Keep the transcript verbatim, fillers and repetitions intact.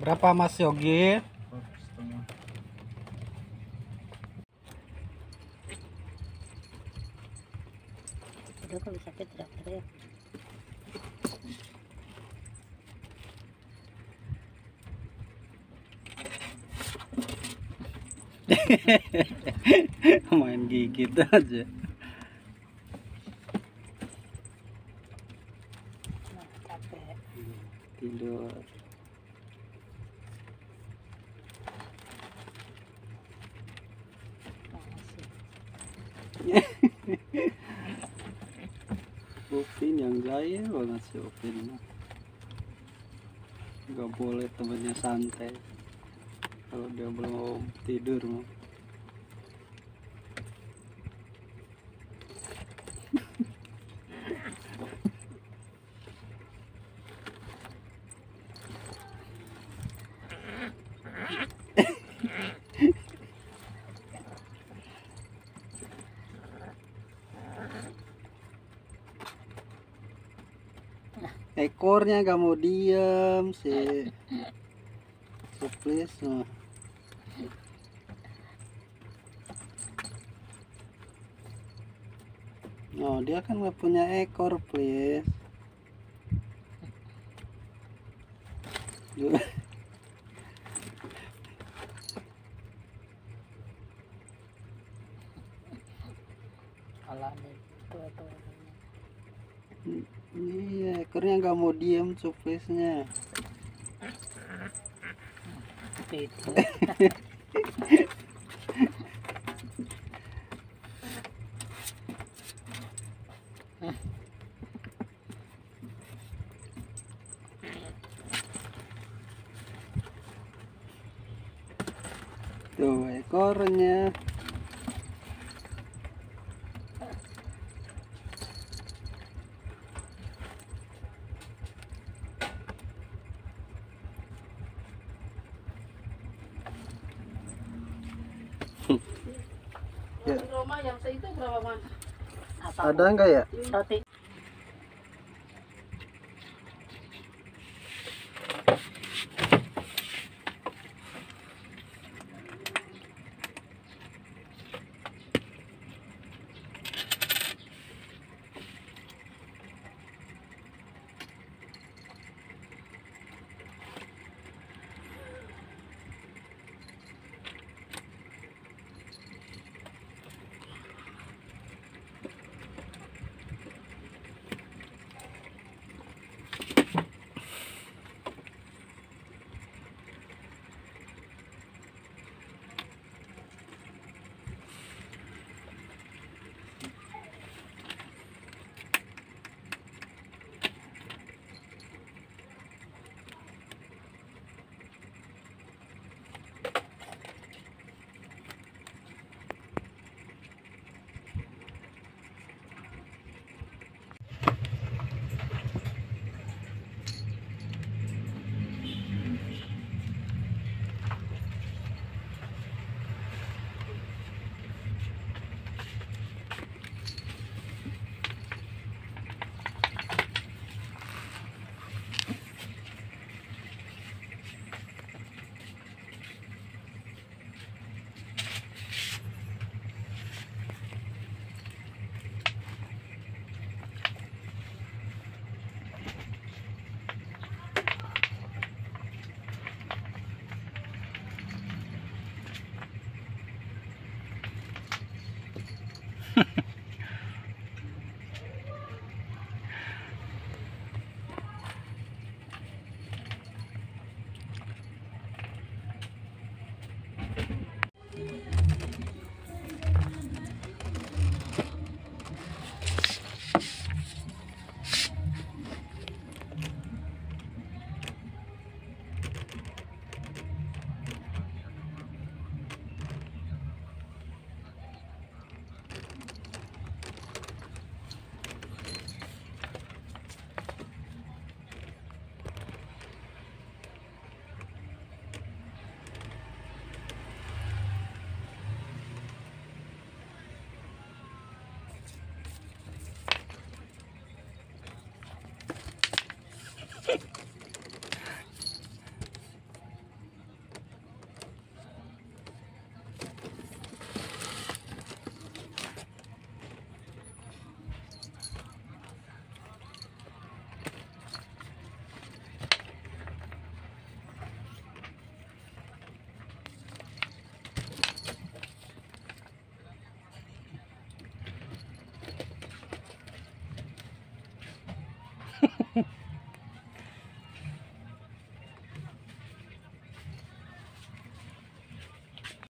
Berapa Mas Yogi? Setengah. Aduh, kok bisa tidak ya? Main gigit aja. Nah, capek. Tidur. Upin yang gaya banget si Upin mah. Gak boleh temennya santai kalau dia belum tidur mah. Ekornya gak mau diem sih. So please nah. Oh, dia kan gak punya ekor, please. Iya, ekornya nggak mau diem, surprise-nya. Tuh ekornya. Ya. Roma yang itu berapa man? Ada nggak ya? Roti. Iya.